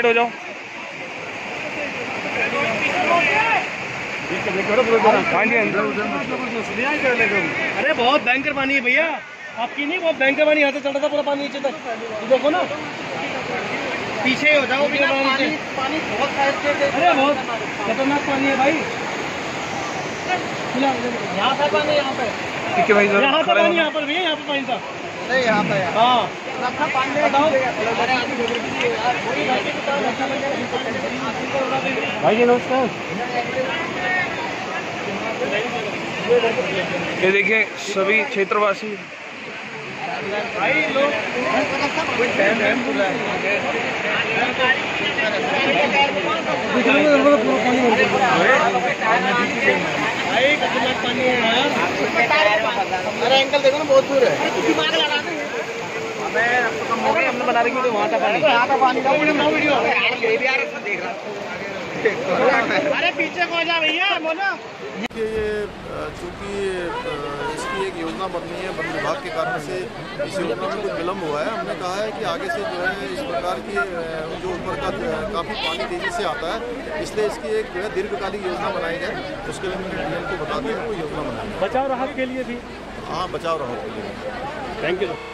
हो जाओ। हाँ जी अरे बहुत भयंकर पानी है भैया, आपकी नहीं, बहुत भयंकर पानी यहाँ से चल रहा था पूरा पानी नीचे तक। देखो ना, पीछे हो जाओ, पानी बहुत, अरे बहुत खतरनाक पानी है भाई। यहाँ था पानी, यहाँ पे ठीक है भाई, यहाँ था पानी, यहाँ पर भैया, यहाँ पर पानी था। नहीं यहाँ पे, हाँ बताओ भाई जी, नमस्कार। ये देखिए सभी क्षेत्रवासी भाई लोग पानी है यार। अरे अंकल देखो ना, बहुत दूर है, दिमाग लगा दे। हमने बना रही थी वहाँ था पानी, वीडियो देख रहा। अरे पीछे को जा भैया, बोलो। ये चूँकि इसकी एक योजना बननी है, वन विभाग के कारण से इस योजना में कुछ विलम्ब हुआ है। हमने कहा है कि आगे से जो है इस प्रकार की जो ऊपर का काफ़ी पानी तेज़ी से आता है, इसलिए इसकी एक जो है दीर्घकालिक योजना बनाई जाए। उसके लिए मैंने डीएम को बता दिया, वो योजना बनाई। बचाव राहत के लिए भी, हाँ, बचाव राहत के लिए। Thank you.